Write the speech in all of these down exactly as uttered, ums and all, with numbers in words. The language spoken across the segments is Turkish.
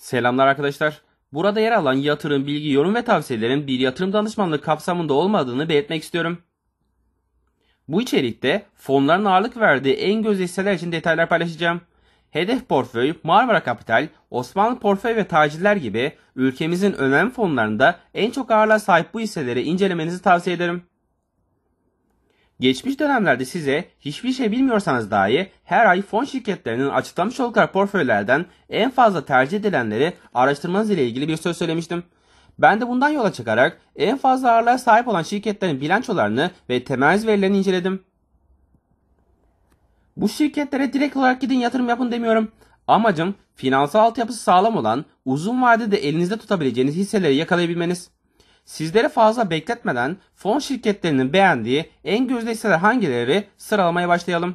Selamlar arkadaşlar. Burada yer alan yatırım, bilgi, yorum ve tavsiyelerin bir yatırım danışmanlığı kapsamında olmadığını belirtmek istiyorum. Bu içerikte fonların ağırlık verdiği en gözde hisseler için detaylar paylaşacağım. Hedef Portföy, Marmara Kapital, Osmanlı Portföy ve Tacirler gibi ülkemizin önemli fonlarında en çok ağırlığa sahip bu hisseleri incelemenizi tavsiye ederim. Geçmiş dönemlerde size hiçbir şey bilmiyorsanız dahi her ay fon şirketlerinin açıklamış oldukları portföylerden en fazla tercih edilenleri araştırmanız ile ilgili bir söz söylemiştim. Ben de bundan yola çıkarak en fazla ağırlığa sahip olan şirketlerin bilançolarını ve temel verilerini inceledim. Bu şirketlere direkt olarak gidin yatırım yapın demiyorum. Amacım finansal altyapısı sağlam olan, uzun vadede elinizde tutabileceğiniz hisseleri yakalayabilmeniz. Sizlere fazla bekletmeden fon şirketlerinin beğendiği en gözde hisseler hangileri sıralamaya başlayalım.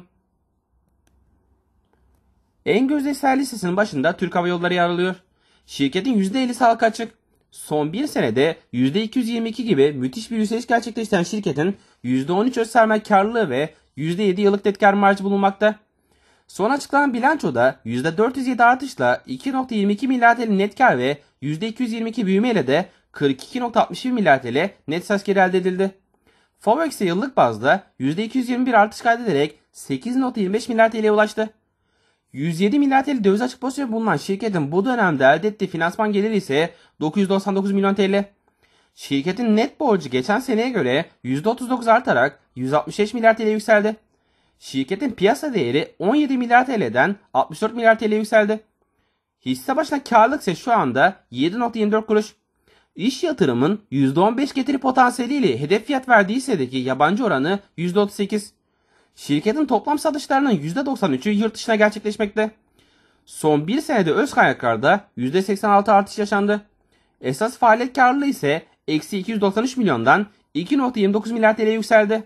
En gözde hisseler listesinin başında Türk Hava Yolları yer alıyor. Şirketin yüzde ellisi halka açık. Son bir senede yüzde iki yüz yirmi iki gibi müthiş bir yükseliş gerçekleştiren şirketin yüzde on üç öz sermaye karlılığı ve yüzde yedi yıllık net kar marjı bulunmakta. Son açıklanan bilançoda yüzde dört yüz yedi artışla iki virgül yirmi iki milyar T L net kar ve yüzde iki yüz yirmi iki büyüme ile de kırk iki virgül altmış bir milyar T L net satış geri elde edildi. Forex yıllık bazda yüzde iki yüz yirmi bir artış kaydederek sekiz virgül yirmi beş milyar T L'ye ulaştı. yüz yedi milyar T L döviz açık pozisyonu bulunan şirketin bu dönemde elde ettiği finansman geliri ise dokuz yüz doksan dokuz milyon T L. Şirketin net borcu geçen seneye göre yüzde otuz dokuz artarak yüz altmış beş milyar T L yükseldi. Şirketin piyasa değeri on yedi milyar T L'den altmış dört milyar T L yükseldi. Hisse başına karlılık ise şu anda yedi virgül yirmi dört kuruş. İş yatırımın yüzde on beş getiri potansiyeliyle hedef fiyat verdiği hissedeki yabancı oranı yüzde otuz sekiz. Şirketin toplam satışlarının yüzde doksan üçü yurt dışına gerçekleşmekte. Son bir senede öz kaynaklarda yüzde seksen altı artış yaşandı. Esas faaliyet karlılığı ise eksi iki yüz doksan üç milyondan iki virgül yirmi dokuz milyar T L yükseldi.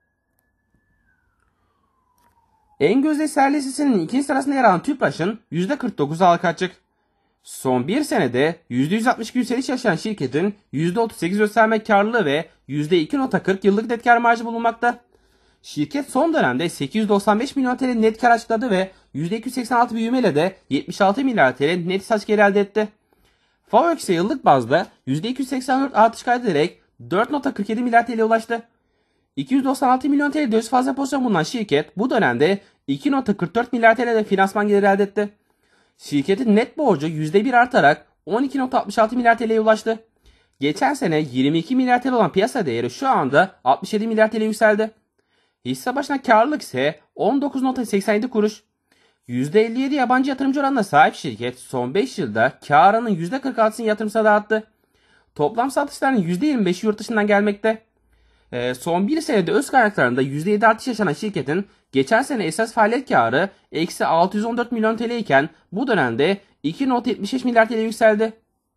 En gözde hisseler listesinin ikinci sırasında yer alan Tüpraş'ın yüzde kırk dokuz halka açık. Son bir senede yüzde yüz altmış iki yükseliş yaşayan şirketin yüzde otuz sekiz öz sermaye karlılığı ve yüzde iki virgül kırk yıllık net kar marjı bulunmakta. Şirket son dönemde sekiz yüz doksan beş milyon T L net kar açıkladı ve yüzde iki yüz seksen altı büyümeyle de yetmiş altı milyar T L net satış geri elde etti. Forex yıllık bazda yüzde iki yüz seksen dört artış kaydederek dört virgül kırk yedi milyar T L'ye ulaştı. iki yüz doksan altı milyon T L döviz fazla pozisyon bulunan şirket bu dönemde iki virgül kırk dört milyar T L'de finansman geliri elde etti. Şirketin net borcu yüzde bir artarak on iki virgül altmış altı milyar T L'ye ulaştı. Geçen sene yirmi iki milyar T L olan piyasa değeri şu anda altmış yedi milyar T L yükseldi. Hisse başına karlılık ise on dokuz virgül seksen yedi kuruş. yüzde elli yedi yabancı yatırımcı oranına sahip şirket son beş yılda karının yüzde kırk altısını yatırımcılara dağıttı. Toplam satışların yüzde yirmi beşi yurt dışından gelmekte. Ee, son bir senede öz kaynaklarında yüzde yedi artış yaşanan şirketin geçen sene esas faaliyet karı eksi altı yüz on dört milyon T L iken bu dönemde iki virgül yetmiş beş milyar T L yükseldi.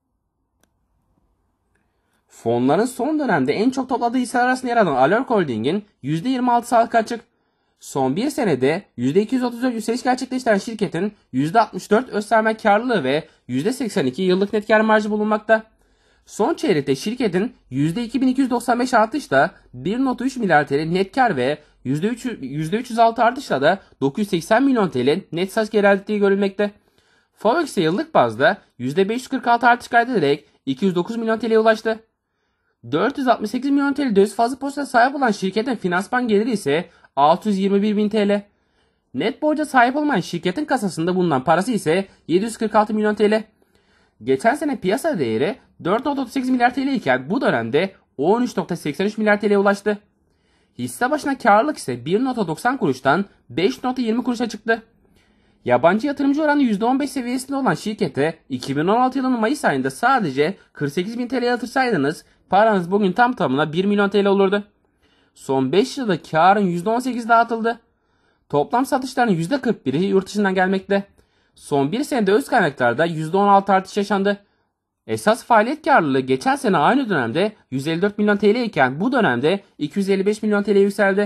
Fonların son dönemde en çok topladığı hisseler arasında yer alan Alor Holding'in yüzde yirmi altısı halka açık. Son bir senede yüzde iki yüz otuz dört yükseliş gerçekleştiren şirketin yüzde altmış dört öz sermaye karlılığı ve yüzde seksen iki yıllık net kar marjı bulunmakta. Son çeyrekte şirketin yüzde iki bin iki yüz doksan beş artışla bir virgül üç milyar T L net kar ve yüzde üç yüz altı artışla da dokuz yüz seksen milyon T L net satış geri elde ettiği görülmekte. Forex yıllık bazda yüzde beş yüz kırk altı artış kaydederek iki yüz dokuz milyon T L'ye ulaştı. dört yüz altmış sekiz milyon T L döviz fazla pozisyona sahip olan şirketin finansman geliri ise altı yüz yirmi bir bin T L. Net borca sahip olmayan şirketin kasasında bulunan parası ise yedi yüz kırk altı milyon T L. Geçen sene piyasa değeri dört virgül otuz sekiz milyar T L iken bu dönemde on üç virgül seksen üç milyar T L'ye ulaştı. Hisse başına karlılık ise bir virgül doksan kuruştan beş virgül yirmi kuruşa çıktı. Yabancı yatırımcı oranı yüzde on beş seviyesinde olan şirkete iki bin on altı yılının Mayıs ayında sadece kırk sekiz bin T L yatırsaydınız paranız bugün tam tamına bir milyon T L olurdu. Son beş yılda karın yüzde on sekiz dağıtıldı. Toplam satışların yüzde kırk biri yurt dışından gelmekte. Son bir senede öz kaynaklarda yüzde on altı artış yaşandı. Esas faaliyet karlılığı geçen sene aynı dönemde yüz elli dört milyon T L iken bu dönemde iki yüz elli beş milyon T L yükseldi.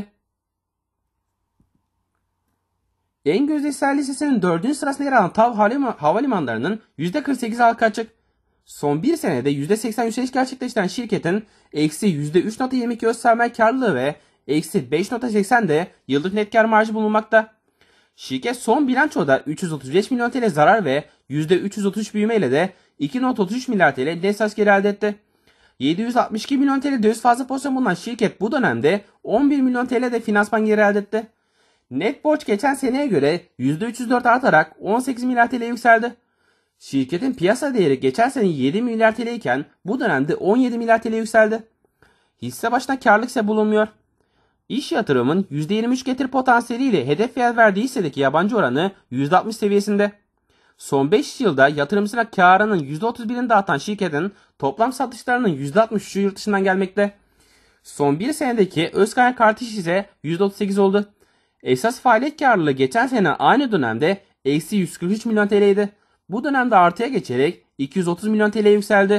En gözde hisseler listesinin dördüncü sırasında yer alan TAV havalimanlarının yüzde kırk sekiz halka açık. Son bir senede yüzde seksen yükseliş gerçekleştiren şirketin eksi yüzde üç virgül yirmi iki öz sermaye karlılığı ve eksi beş virgül seksen de yıllık net kar marjı bulunmakta. Şirket son bilançoda üç yüz otuz beş milyon T L zarar ve yüzde üç yüz otuz üç büyümeyle de iki nokta otuz üç milyar T L net satış geliri elde etti. yedi yüz altmış iki milyon T L döviz fazla pozisyon bulunan şirket bu dönemde on bir milyon T L'de finansman geliri elde etti. Net borç geçen seneye göre yüzde üç yüz dört artarak on sekiz milyar T L'ye yükseldi. Şirketin piyasa değeri geçen sene yedi milyar T L iken bu dönemde on yedi milyar T L'ye yükseldi. Hisse başına karlılık ise bulunmuyor. İş yatırımın yüzde yirmi üç getiri potansiyeliyle hedef fiyat verdiği hissedeki yabancı oranı yüzde altmış seviyesinde. Son beş yılda yatırımcısına karının yüzde otuz birini dağıtan şirketin toplam satışlarının yüzde altmış üçü yurt dışından gelmekte. Son bir senedeki öz kaynak artış ise yüzde otuz sekiz oldu. Esas faaliyet karlılığı geçen sene aynı dönemde eksi yüz kırk üç milyon T L'ydi. Bu dönemde artıya geçerek iki yüz otuz milyon T L'ye yükseldi.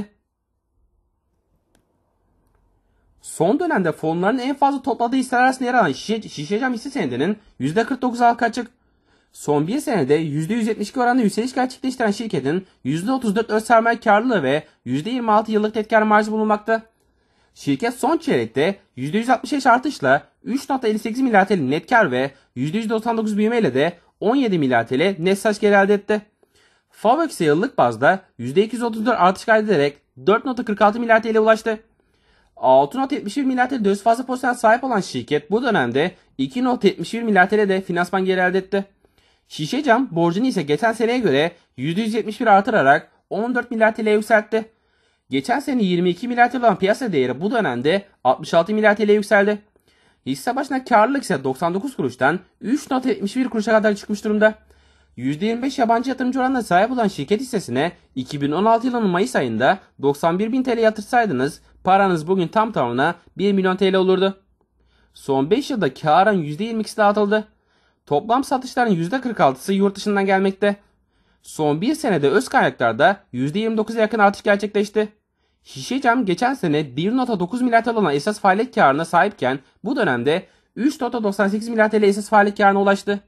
Son dönemde fonların en fazla topladığı hisseler arasında yer alan Şişe, Şişecam hisse senedinin yüzde kırk dokuz halka açık. Son bir senede yüzde yüz yetmiş iki oranında yükseliş gerçekleştiren şirketin yüzde otuz dört öz sermaye karlılığı ve yüzde yirmi altı yıllık net kar marjı bulunmakta. Şirket son çeyrekte yüzde yüz altmış beş artışla üç nokta elli sekiz milyar T L net kar ve yüzde yüz doksan dokuz büyümeyle de on yedi milyar T L net satış geliri elde etti. Favök ise yıllık bazda yüzde iki yüz otuz dört artış kaydederek dört nokta kırk altı milyar T L'ye ulaştı. altı nokta yetmiş bir milyar T L döviz fazla pozisyona sahip olan şirket bu dönemde iki nokta yetmiş bir milyar T L'de finansman geliri elde etti. Şişecam borcunu ise geçen seneye göre yüzde yüz yetmiş bir artırarak on dört milyar T L'ye yükseltti. Geçen sene yirmi iki milyar T L olan piyasa değeri bu dönemde altmış altı milyar T L'ye yükseldi. Hisse başına karlılık ise doksan dokuz kuruştan üç nokta yetmiş bir kuruşa kadar çıkmış durumda. yüzde yirmi beş yabancı yatırımcı oranına sahip olan şirket hissesine iki bin on altı yılının Mayıs ayında doksan bir bin T L yatırsaydınız paranız bugün tam tamına bir milyon T L olurdu. Son beş yılda karın yüzde yirmi ikisi dağıtıldı. Toplam satışların yüzde kırk altısı yurt dışından gelmekte. Son bir senede öz kaynaklarda yüzde yirmi dokuza yakın artış gerçekleşti. Şişecam geçen sene bir nokta dokuz milyar T L olan esas faaliyet karına sahipken bu dönemde üç nokta doksan sekiz milyar T L esas faaliyet karına ulaştı.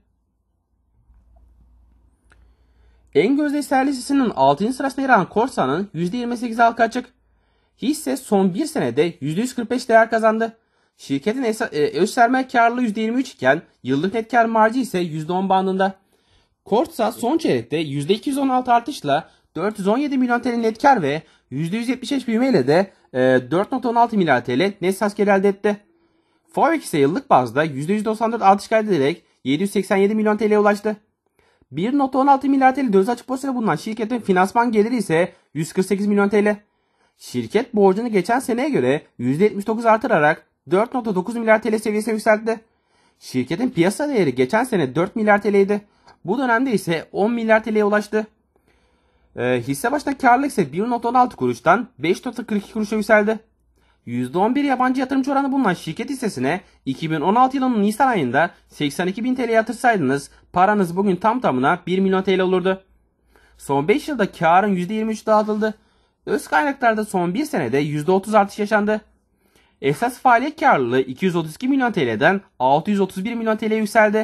En gözde hisseler listesinin altıncı sırasında yer alan Korsa'nın yüzde yirmi sekiz halka açık. Hisse son bir senede yüzde yüz kırk beş değer kazandı. Şirketin öz sermaye karlılığı yüzde yirmi üç iken yıllık net kar marjı ise yüzde on bandında. Korsa son çeyrekte yüzde iki yüz on altı artışla dört yüz on yedi milyon T L net kar ve yüzde yüz yetmiş beş büyümeyle de dört nokta on altı milyar T L net satış geliri elde etti. Favök ise yıllık bazda yüzde yüz doksan dört artış kaydederek yedi yüz seksen yedi milyon T L'ye ulaştı. bir nokta on altı milyar T L döviz açık pozisyonda bulunan şirketin finansman geliri ise yüz kırk sekiz milyon T L. Şirket borcunu geçen seneye göre yüzde yetmiş dokuz artırarak dört nokta dokuz milyar T L seviyesine yükseltti. Şirketin piyasa değeri geçen sene dört milyar T L'ydi. Bu dönemde ise on milyar T L'ye ulaştı. E, hisse başına karlılık ise bir nokta on altı kuruştan beş nokta kırk iki kuruşa yükseldi. yüzde on bir yabancı yatırımcı oranı bulunan şirket hissesine iki bin on altı yılının Nisan ayında seksen iki bin T L yatırsaydınız paranız bugün tam tamına bir milyon T L olurdu. Son beş yılda karın yüzde yirmi üç dağıtıldı. Öz kaynaklarda son bir senede yüzde otuz artış yaşandı. Esas faaliyet karlılığı iki yüz otuz iki milyon T L'den altı yüz otuz bir milyon T L'ye yükseldi.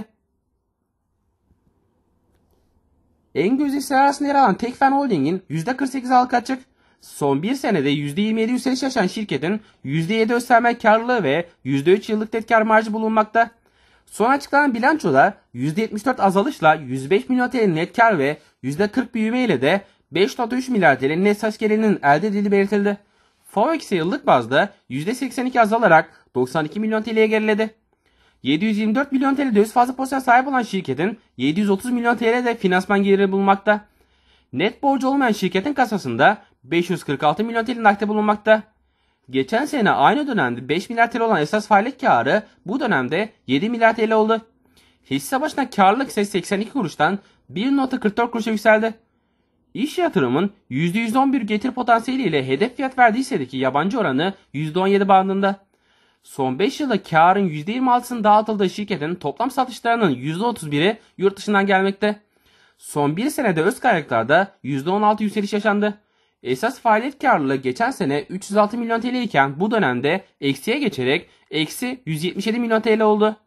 En gözde hisseler arasında yer alan Tekfen Holding'in yüzde kırk sekiz halka açık. Son bir senede yüzde yirmi yedi yükseliş yaşayan şirketin yüzde yedi öz sermaye karlılığı ve yüzde üç yıllık net kar marjı bulunmakta. Son açıklanan bilançoda yüzde yetmiş dört azalışla yüz beş milyon T L net kar ve yüzde kırk büyüme ile de beş nokta üç milyar T L net satış gelirinin elde edildiği belirtildi. Favök ise yıllık bazda yüzde seksen iki azalarak doksan iki milyon T L'ye geriledi. yedi yüz yirmi dört milyon T L döviz fazla pozisyona sahip olan şirketin yedi yüz otuz milyon T L'de finansman geliri bulunmakta. Net borcu olmayan şirketin kasasında beş yüz kırk altı milyon T L nakde bulunmakta. Geçen sene aynı dönemde beş milyar T L olan esas faaliyet karı bu dönemde yedi milyar T L oldu. Hisse başına karlılık ise seksen iki kuruştan bir nokta kırk dört kuruşa yükseldi. İş yatırımın yüzde yüz on bir getiri potansiyeliyle hedef fiyat verdiği hissedeki yabancı oranı yüzde on yedi bandında. Son beş yılda karın yüzde yirmi altısının dağıtıldığı şirketin toplam satışlarının yüzde otuz biri yurt dışından gelmekte. Son bir senede öz kaynaklarda yüzde on altı yükseliş yaşandı. Esas faaliyet karlılığı geçen sene üç yüz altı milyon T L iken bu dönemde eksiye geçerek eksi yüz yetmiş yedi milyon T L oldu.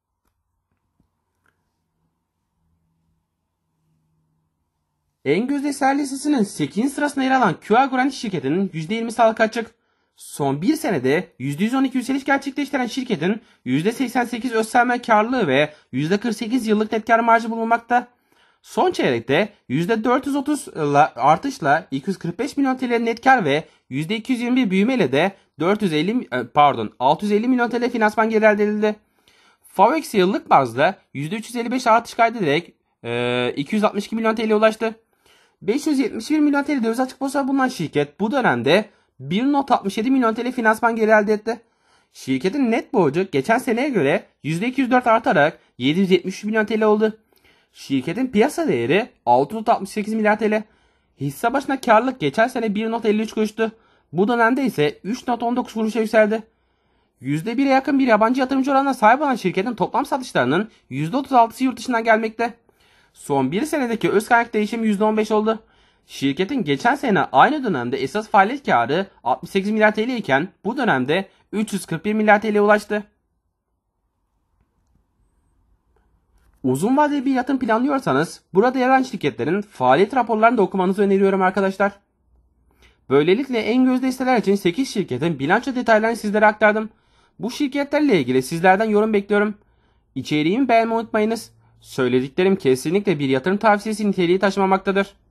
En gözde hisseler listesinin sekizinci sırasında yer alan Q A Garanti şirketinin yüzde yirmisi halka açık. Son bir senede yüzde yüz on iki yükseliş gerçekleştiren şirketin yüzde seksen sekiz öz sermaye karlılığı ve yüzde kırk sekiz yıllık net kar marjı bulunmakta. Son çeyrekte yüzde dört yüz otuz artışla iki yüz kırk beş milyon T L net kar ve yüzde iki yüz yirmi bir büyümeyle de dört yüz elli pardon altı yüz elli milyon T L finansman geri elde edildi. Favex yıllık bazda yüzde üç yüz elli beş artış kaydederek e, iki yüz altmış iki milyon T L'ye ulaştı. beş yüz yetmiş bir milyon T L döviz açık borsada bulunan şirket bu dönemde bir virgül altmış yedi milyon T L finansman geri elde etti. Şirketin net borcu geçen seneye göre yüzde iki yüz dört artarak yedi yüz yetmiş üç milyon T L oldu. Şirketin piyasa değeri altı virgül altmış sekiz milyar T L. Hisse başına karlılık geçen sene bir virgül elli üç kuruştu. Bu dönemde ise üç virgül on dokuz kuruşa yükseldi. yüzde bire yakın bir yabancı yatırımcı oranına sahip olan şirketin toplam satışlarının yüzde otuz altısı yurt dışından gelmekte. Son bir senedeki öz kaynak değişimi yüzde on beş oldu. Şirketin geçen sene aynı dönemde esas faaliyet karı altmış sekiz milyar T L iken bu dönemde üç yüz kırk bir milyar T L'ye ulaştı. Uzun vadeli bir yatırım planlıyorsanız burada yer alan şirketlerin faaliyet raporlarını da okumanızı öneriyorum arkadaşlar. Böylelikle en gözde hisseler için sekiz şirketin bilanço detaylarını sizlere aktardım. Bu şirketlerle ilgili sizlerden yorum bekliyorum. İçeriğimi beğenmeyi unutmayınız. Söylediklerim kesinlikle bir yatırım tavsiyesi niteliği taşımamaktadır.